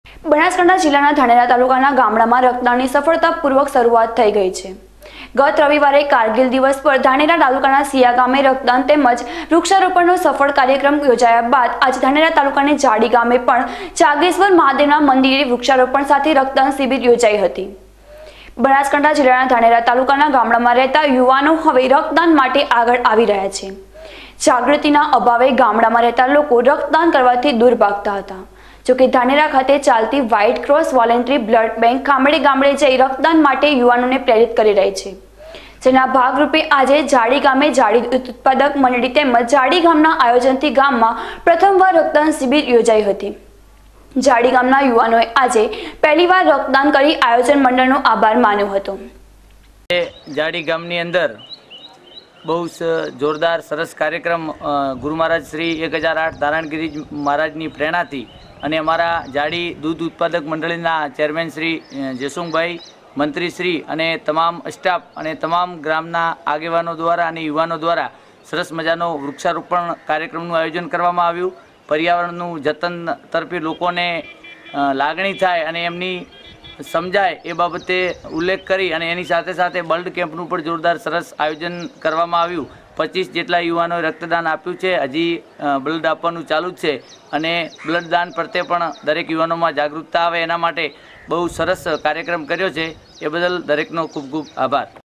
બનાસકાંઠા જિલ્લાના ધાનેરા તાલુકાના ગામડામાં રક્તદાનની સફળતાપૂર્વક શરૂઆત થઈ ગઈ છે। ગત રવિવારે કારગિલ દિવસ પર ધાનેરા તાલુકાના સિયા ગામે રક્તદાન તેમજ વૃક્ષારોપણનો સફળ કાર્યક્રમ યોજાયા બાદ આજે ધાનેરા તાલુકાના જાડી ગામે પણ જાગેશ્વર મહાદેવના મંદિરે વૃક્ષારોપણ સાથે રક્તદાન શિબિર યોજાઈ હતી। બનાસકાંઠા જિલ્લાના ધાનેરા તાલુકાના ગામડામાં રહેતા યુવાનો હવે રક્તદાન માટે આગળ આવી રહ્યા છે। જાગૃતિના અભાવે ગામડામાં રહેતા લોકો રક્તદાન કરવાથી દૂર ભાગતા હતા। જોકે ધાનેરા ખાતે ચાલતી white cross voluntary blood bank ગામડે ગામડે જઈ રક્તદાન માટે યુવાનોને પ્રેરિત કરી રહી છે, જેના ભાગરૂપે આજે જાડી ગામે જાડી ઉત્પાદક મંડળી તેમજ જાડી ગામના આયોજનથી ગામમાં પ્રથમવાર રક્તદાન શિબિર યોજાઈ હતી। જાડી ગામના યુવાનોએ આજે પહેલીવાર રક્તદાન કરી આયોજન મંડળનો આભાર માન્યો હતો। જાડી ગામની અંદર બહુ જોરદાર સરસ કાર્યક્રમ ગુરુ મહારાજ શ્રી 1008 ધારણગીરી મહારાજની પ્રેરણાથી અને અમારા જાડી દૂધ ઉત્પાદક મંડળીના ચેરમેન શ્રી જયસુંગભાઈ, મંત્રી શ્રી અને તમામ સ્ટાફ અને તમામ ગ્રામના આગેવાનો દ્વારા અને યુવાનો દ્વારા સરસ મજાનો વૃક્ષારોપણ કાર્યક્રમનું આયોજન કરવામાં આવ્યું। પર્યાવરણનું જતન તરફી લોકોને લાગણી થાય અને એમની સમજાય એ બાબતે ઉલ્લેખ કરી અને એની સાથે સાથે બ્લડ કેમ્પનું પણ જોરદાર સરસ આયોજન કરવામાં આવ્યું। 25 જેટલા યુવાનોએ રક્તદાન આપ્યું છે। હજી બ્લડ આપવાનું ચાલુ જ છે અને બ્લડ દાન પ્રત્યે પણ દરેક યુવાનોમાં જાગૃતતા આવે એના માટે બહુ સરસ કાર્યક્રમ કર્યો છે। એ બદલ દરેકનો ખૂબ ખૂબ આભાર।